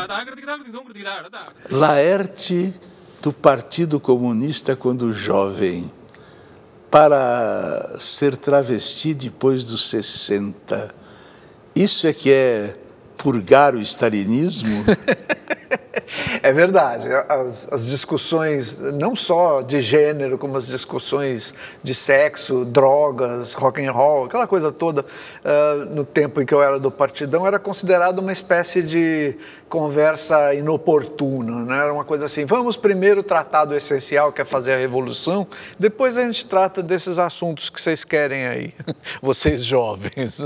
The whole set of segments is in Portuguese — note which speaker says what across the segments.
Speaker 1: Laerte, do Partido Comunista quando jovem, para ser travesti depois dos 60. Isso é que é purgar o stalinismo?
Speaker 2: É verdade, as discussões não só de gênero, como as discussões de sexo, drogas, rock and roll, aquela coisa toda, no tempo em que eu era do Partidão, era considerado uma espécie de conversa inoportuna, né? Era uma coisa assim, vamos primeiro tratar do essencial, que é fazer a revolução, depois a gente trata desses assuntos que vocês querem aí, vocês jovens.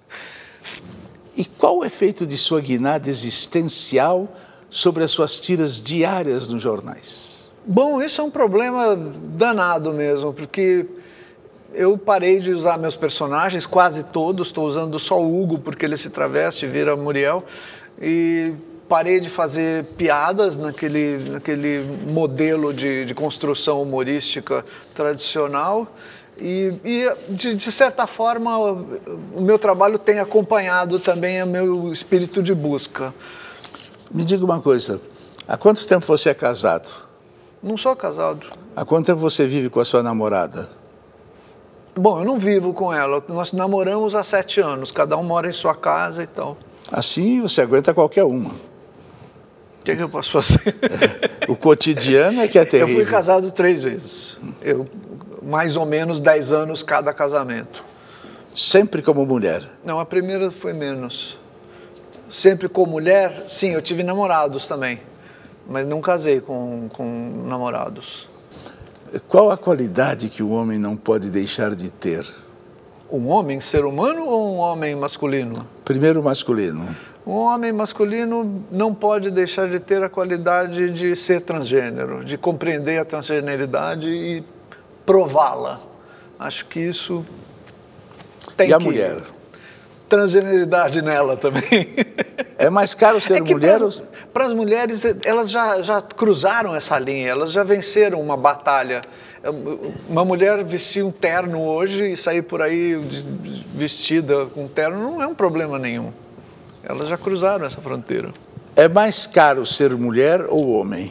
Speaker 1: E qual o efeito de sua guinada existencial sobre as suas tiras diárias nos jornais?
Speaker 2: Bom, isso é um problema danado mesmo, porque eu parei de usar meus personagens, quase todos, estou usando só o Hugo porque ele se traveste, vira Muriel, e parei de fazer piadas naquele modelo de construção humorística tradicional. E de certa forma, o meu trabalho tem acompanhado também o meu espírito de busca.
Speaker 1: Me diga uma coisa, há quanto tempo você é casado?
Speaker 2: Não sou casado.
Speaker 1: Há quanto tempo você vive com a sua namorada?
Speaker 2: Bom, eu não vivo com ela, nós namoramos há 7 anos, cada um mora em sua casa e tal.
Speaker 1: Assim você aguenta qualquer uma.
Speaker 2: O que eu posso fazer?
Speaker 1: O cotidiano é que é terrível.
Speaker 2: Eu fui casado 3 vezes, mais ou menos 10 anos cada casamento.
Speaker 1: Sempre como mulher?
Speaker 2: Não, a primeira foi menos. Sempre com mulher, sim, eu tive namorados também, mas não casei com namorados.
Speaker 1: Qual a qualidade que o homem não pode deixar de ter?
Speaker 2: Um homem, ser humano ou um homem masculino?
Speaker 1: Primeiro masculino.
Speaker 2: Um homem masculino não pode deixar de ter a qualidade de ser transgênero, de compreender a transgeneridade e prová-la. Acho que isso tem
Speaker 1: que... E a mulher?
Speaker 2: Transgeneridade nela também.
Speaker 1: É mais caro ser mulher?
Speaker 2: Para as mulheres, elas já cruzaram essa linha, elas já venceram uma batalha. Uma mulher vestir um terno hoje e sair por aí vestida com terno não é um problema nenhum. Elas já cruzaram essa fronteira.
Speaker 1: É mais caro ser mulher ou homem?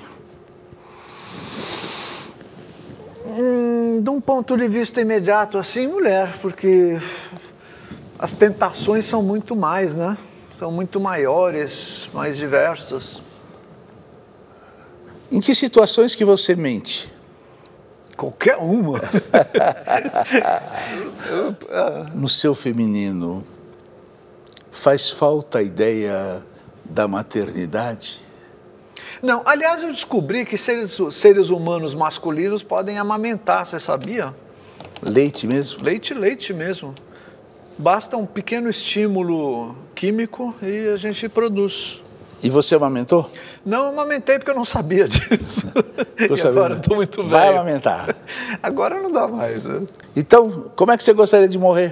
Speaker 2: De um ponto de vista imediato, assim, mulher, porque as tentações são muito mais, né? São muito maiores, mais diversas.
Speaker 1: Em que situações que você mente?
Speaker 2: Qualquer uma.
Speaker 1: No seu feminino, faz falta a ideia da maternidade?
Speaker 2: Não, aliás, eu descobri que seres humanos masculinos podem amamentar, você sabia?
Speaker 1: Leite mesmo?
Speaker 2: Leite mesmo. Basta um pequeno estímulo químico e a gente produz.
Speaker 1: E você amamentou?
Speaker 2: Não, eu amamentei porque eu não sabia disso. E agora estou muito velho.
Speaker 1: Vai amamentar.
Speaker 2: Agora não dá mais, né?
Speaker 1: Então, como é que você gostaria de morrer?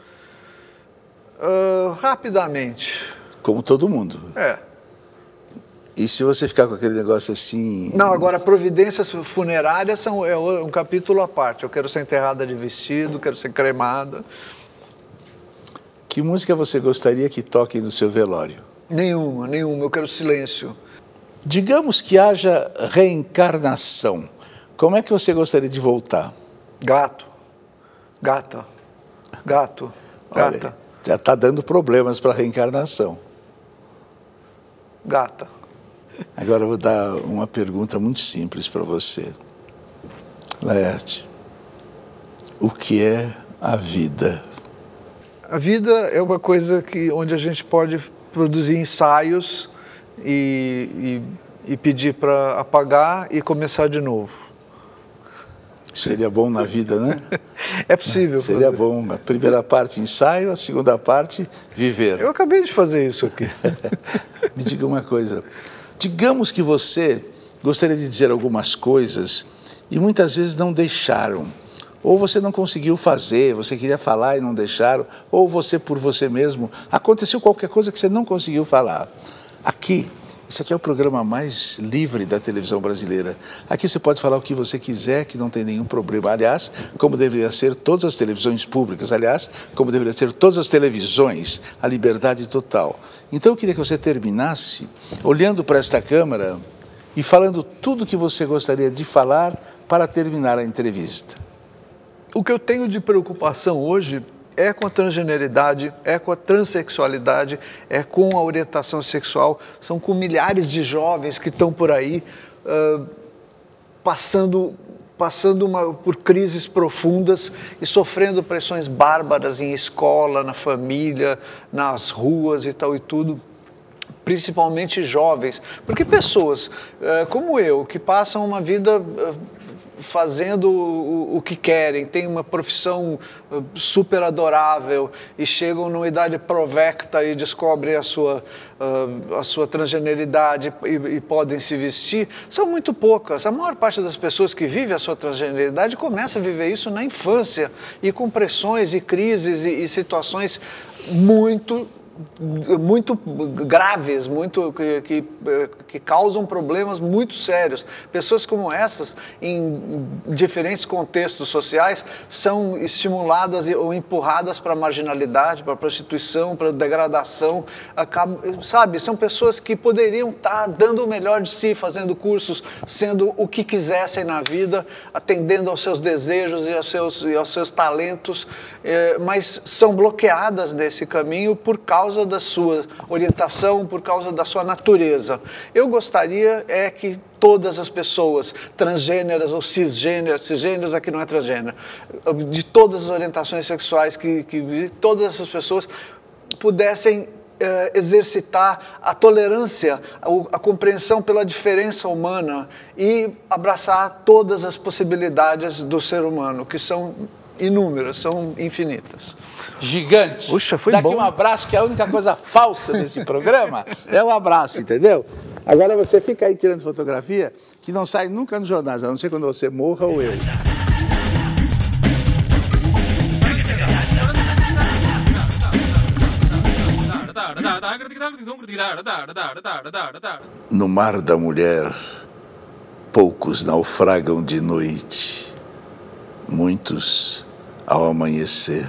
Speaker 2: Rapidamente.
Speaker 1: Como todo mundo.
Speaker 2: É.
Speaker 1: E se você ficar com aquele negócio assim...
Speaker 2: Não, agora providências funerárias é um capítulo à parte. Eu quero ser enterrada de vestido, quero ser cremada.
Speaker 1: Que música você gostaria que toque no seu velório?
Speaker 2: Nenhuma. Eu quero silêncio.
Speaker 1: Digamos que haja reencarnação. Como é que você gostaria de voltar?
Speaker 2: Gato. Gata. Gato.
Speaker 1: Olha,
Speaker 2: Gata.
Speaker 1: Já está dando problemas para a reencarnação.
Speaker 2: Gata.
Speaker 1: Agora eu vou dar uma pergunta muito simples para você. Laerte, o que é a vida?
Speaker 2: A vida é uma coisa onde a gente pode produzir ensaios e pedir para apagar e começar de novo.
Speaker 1: Seria bom na vida, né?
Speaker 2: É possível.
Speaker 1: Seria bom. A primeira parte, ensaio, a segunda parte, viver.
Speaker 2: Eu acabei de fazer isso aqui.
Speaker 1: Me diga uma coisa. Digamos que você gostaria de dizer algumas coisas e muitas vezes não deixaram. Ou você não conseguiu fazer, você queria falar e não deixaram, ou você por você mesmo, aconteceu qualquer coisa que você não conseguiu falar. Aqui Esse aqui é o programa mais livre da televisão brasileira. Aqui você pode falar o que você quiser, que não tem nenhum problema. Aliás, como deveria ser todas as televisões públicas. Aliás, como deveria ser todas as televisões. A liberdade total. Então eu queria que você terminasse olhando para esta câmera e falando tudo o que você gostaria de falar para terminar a entrevista.
Speaker 2: O que eu tenho de preocupação hoje é com a transgeneridade, é com a transexualidade, é com a orientação sexual. São com milhares de jovens que estão por aí passando por crises profundas e sofrendo pressões bárbaras em escola, na família, nas ruas e tal e tudo. Principalmente jovens, porque pessoas como eu, que passam uma vida fazendo o que querem, têm uma profissão super adorável e chegam numa idade provecta e descobrem a sua transgeneridade e podem se vestir, são muito poucas. A maior parte das pessoas que vive a sua transgeneridade começa a viver isso na infância e com pressões e crises e situações muito graves, que causam problemas muito sérios. Pessoas como essas, em diferentes contextos sociais, são estimuladas ou empurradas para a marginalidade, para a prostituição, para a degradação. Sabe, são pessoas que poderiam estar dando o melhor de si, fazendo cursos, sendo o que quisessem na vida, atendendo aos seus desejos e aos seus talentos, mas são bloqueadas nesse caminho por causa da sua orientação, por causa da sua natureza. Eu gostaria que todas as pessoas transgêneras ou cisgêneros aqui não é transgênero, de todas as orientações sexuais, que todas essas pessoas pudessem exercitar a tolerância, a compreensão pela diferença humana e abraçar todas as possibilidades do ser humano, que são inúmeras, são infinitas.
Speaker 1: Gigante.
Speaker 2: Puxa, foi
Speaker 1: Daqui
Speaker 2: bom.
Speaker 1: Um abraço, que é a única coisa falsa desse programa é o abraço, entendeu? Agora você fica aí tirando fotografia que não sai nunca nos jornais, a não ser quando você morra ou eu. No mar da mulher, poucos naufragam de noite, muitos ao amanhecer.